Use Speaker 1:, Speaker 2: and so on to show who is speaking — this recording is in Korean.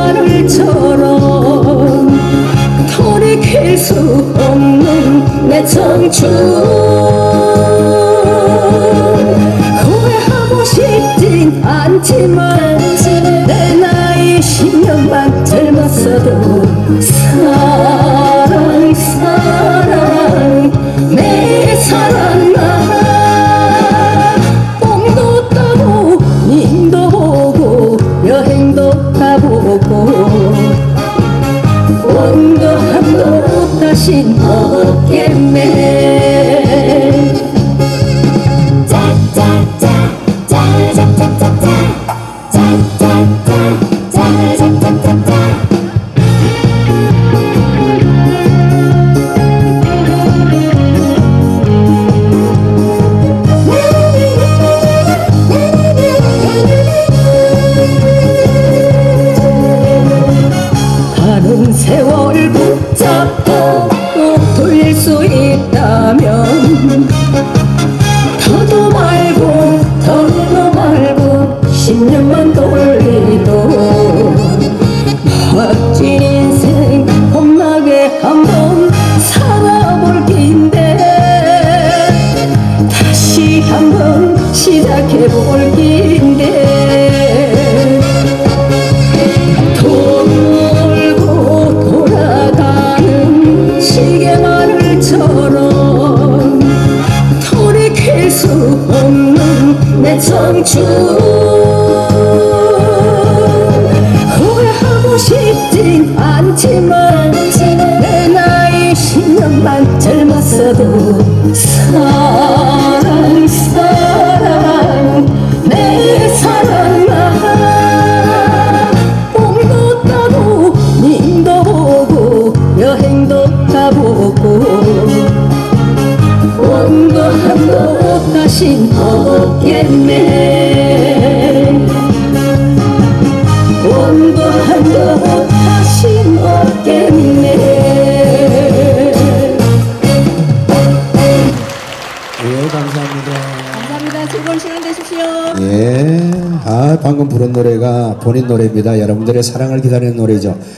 Speaker 1: 마늘처럼 돌이킬 수 없는 내 청춘 후회하고 싶진 않지만 내 나이 10년만 젊었어도 사랑 사랑 내 사랑아 뽕도 따고 님도 보고 여행도 가보고 원도함도 다신 없겠네. 짜짜짜 짜짜짜짜짜 짜짜짜 짜짜짜짜짜 가는 세월 붙잡고 또 돌릴 수 있다면 더도 말고 더도 말고 10년만 돌리도 멋진 인생 험나게 한번 살아볼 긴데 다시 한번 시작해볼 긴데 돌고 돌아가는 시계마늘처럼 돌이킬 수 없는 내 청춘 후회하고 싶진 않지만 내 나이 10년만 젊었어도 사랑 사랑 내 사랑아 뽕도 따고 님도 보고 여행도 가보고 원도 한도 다신 없겠네. 원도 한도 다신 없겠네.
Speaker 2: 예, 감사합니다.
Speaker 1: 감사합니다. 즐거운 시간 되십시오.
Speaker 2: 예, 방금 부른 노래가 본인 노래입니다. 여러분들의 사랑을 기다리는 노래죠.